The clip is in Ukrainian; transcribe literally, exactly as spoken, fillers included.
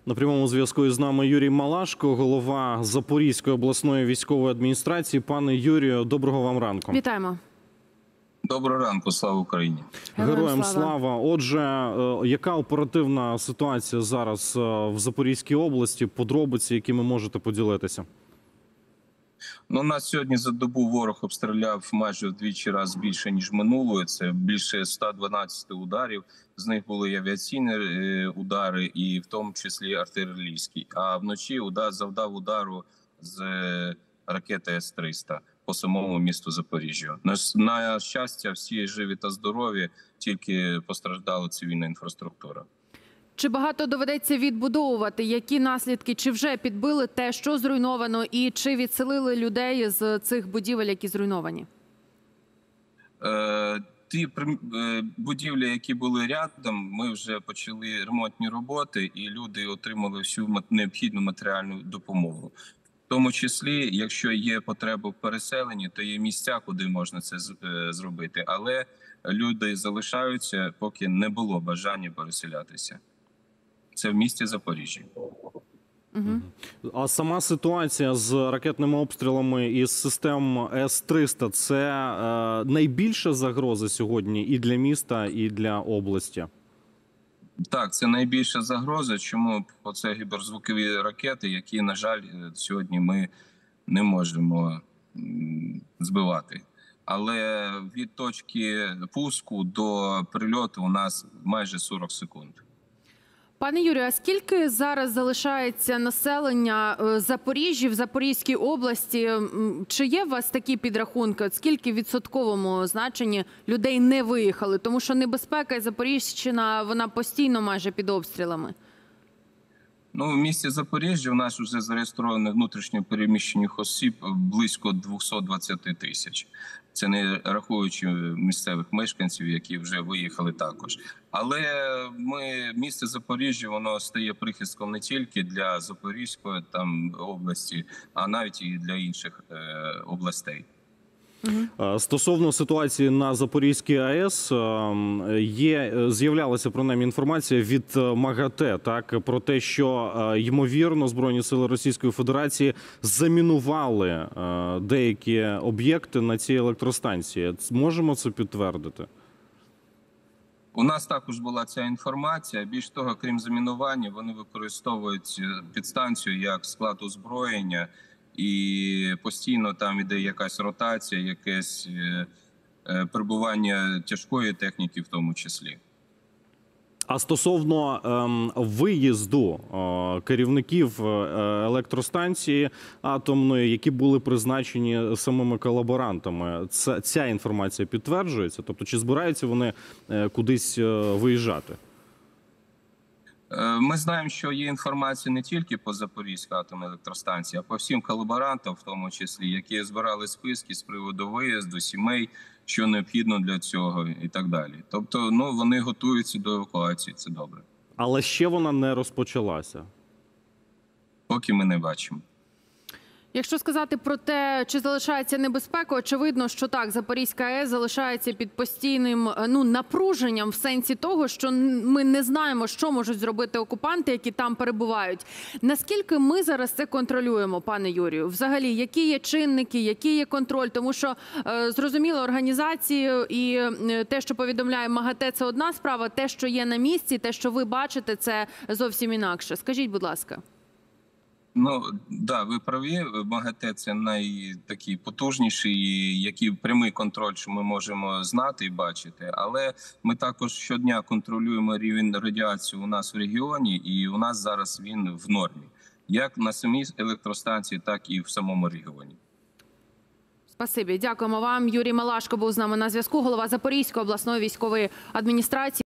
На прямому зв'язку із нами Юрій Малашко, голова Запорізької обласної військової адміністрації. Пане Юрію, доброго вам ранку. Вітаємо. Доброго ранку, слава Україні. Героям, Героям слава. слава. Отже, яка оперативна ситуація зараз в Запорізькій області? Подробиці, які ви можете поділитися? Ну, нас сьогодні за добу ворог обстріляв майже вдвічі раз більше, ніж минулої. Це більше ста дванадцяти ударів. З них були і авіаційні удари, і в тому числі артилерійські. А вночі удар завдав удару з ракети С триста по самому місту Запоріжжя. На, на щастя, всі живі та здорові, тільки постраждала цивільна інфраструктура. Чи багато доведеться відбудовувати? Які наслідки? Чи вже підбили те, що зруйновано? І чи відселили людей з цих будівель, які зруйновані? Е, ті е, будівлі, які були рядом, ми вже почали ремонтні роботи, і люди отримали всю необхідну матеріальну допомогу. В тому числі, якщо є потреба в переселенні, то є місця, куди можна це зробити. Але люди залишаються, поки не було бажання переселятися. Це в місті Запоріжжя. Угу. А сама ситуація з ракетними обстрілами із систем С триста – це е, найбільша загроза сьогодні і для міста, і для області? Так, це найбільша загроза. Чому? Бо це гіперзвукові ракети, які, на жаль, сьогодні ми не можемо збивати. Але від точки пуску до прильоту у нас майже сорок секунд. Пане Юрію, а скільки зараз залишається населення Запоріжжя в Запорізькій області? Чи є у вас такі підрахунки? От скільки в відсотковому значенні людей не виїхали? Тому що небезпека і Запоріжжя, вона постійно майже під обстрілами. Ну, в місті Запоріжжя у нас вже зареєстровано внутрішньо переміщених осіб близько двохсот двадцяти тисяч. Це не рахуючи місцевих мешканців, які вже виїхали також. Але ми, місто Запоріжжя, воно стає прихистком не тільки для Запорізької там області, а навіть і для інших е, областей. Стосовно ситуації на Запорізькій АЕС, є, з'являлася принаймні інформація від МАГАТЕ, так, про те, що, ймовірно, Збройні сили Російської Федерації замінували деякі об'єкти на цій електростанції. Можемо це підтвердити? У нас також була ця інформація. Більш того, крім замінування, вони використовують підстанцію як склад озброєння, і постійно там іде якась ротація, якесь перебування тяжкої техніки в тому числі. А стосовно ем, виїзду е, керівників електростанції атомної, які були призначені самими колаборантами, це, ця інформація підтверджується? Тобто, чи збираються вони е, кудись е, виїжджати? Ми знаємо, що є інформація не тільки по Запорізькій атомній електростанції, а по всім колаборантам, в тому числі, які збирали списки з приводу виїзду, сімей, що необхідно для цього і так далі. Тобто, ну, вони готуються до евакуації, це добре. Але ще вона не розпочалася? Поки ми не бачимо. Якщо сказати про те, чи залишається небезпека, очевидно, що так, Запорізька АЕС залишається під постійним ну, напруженням в сенсі того, що ми не знаємо, що можуть зробити окупанти, які там перебувають. Наскільки ми зараз це контролюємо, пане Юрію? Взагалі, які є чинники, який є контроль? Тому що, е, зрозуміло, організації і те, що повідомляє МАГАТЕ, це одна справа, те, що є на місці, те, що ви бачите, це зовсім інакше. Скажіть, будь ласка. Ну, да, ви праві. МАГАТЕ – це найтакий потужніший, який прямий контроль, що ми можемо знати і бачити. Але ми також щодня контролюємо рівень радіації у нас в регіоні, і у нас зараз він в нормі. Як на самій електростанції, так і в самому регіоні. Спасибі. Дякуємо вам. Юрій Малашко був з нами на зв'язку, голова Запорізької обласної військової адміністрації.